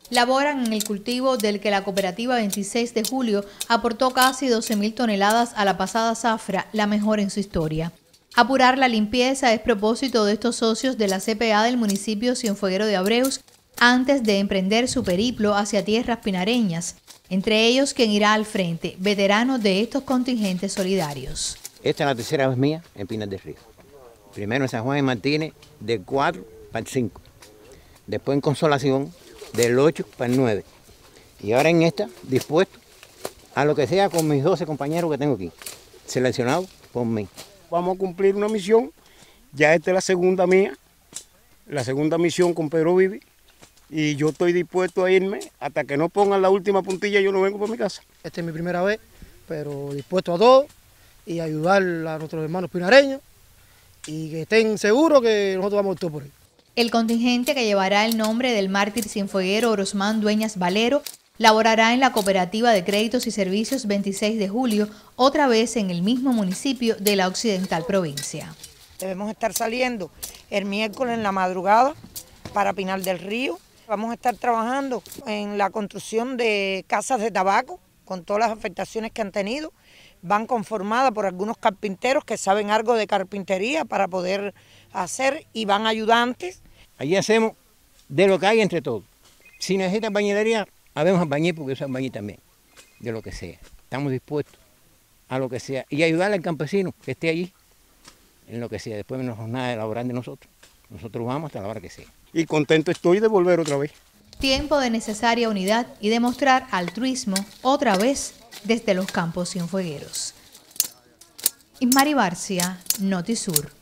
laboran en el cultivo del que la cooperativa 26 de julio aportó casi 12.000 toneladas a la pasada zafra, la mejor en su historia. Apurar la limpieza es propósito de estos socios de la CPA del municipio Cienfuegero de Abreus antes de emprender su periplo hacia tierras pinareñas, entre ellos quien irá al frente, veteranos de estos contingentes solidarios. Esta es la tercera vez mía en Pinar del Río. Primero en San Juan y Martínez, del 4 para el 5. Después en Consolación, del 8 para el 9. Y ahora en esta, dispuesto a lo que sea con mis 12 compañeros que tengo aquí, seleccionados por mí. Vamos a cumplir una misión, ya esta es la segunda mía, la segunda misión con Pedro Vivi, y yo estoy dispuesto a irme hasta que no pongan la última puntilla, yo no vengo para mi casa. Esta es mi primera vez, pero dispuesto a todo y ayudar a nuestros hermanos pinareños y que estén seguros que nosotros vamos a todo por ellos. El contingente, que llevará el nombre del mártir cienfueguero Orosmán Dueñas Valero, laborará en la Cooperativa de Créditos y Servicios 26 de julio, otra vez en el mismo municipio de la Occidental Provincia. Debemos estar saliendo el miércoles en la madrugada para Pinar del Río. Vamos a estar trabajando en la construcción de casas de tabaco, con todas las afectaciones que han tenido. Van conformadas por algunos carpinteros que saben algo de carpintería para poder hacer, y van ayudantes. Allí hacemos de lo que hay entre todos. Si necesitan bañilería, habemos albañil, porque yo soy albañil también, de lo que sea. Estamos dispuestos a lo que sea y ayudarle al campesino que esté allí en lo que sea. Después de una jornada laboral de nosotros vamos hasta la hora que sea. Y contento estoy de volver otra vez. Tiempo de necesaria unidad y demostrar altruismo otra vez desde los campos cienfuegueros. Ismari Barcia, Notisur.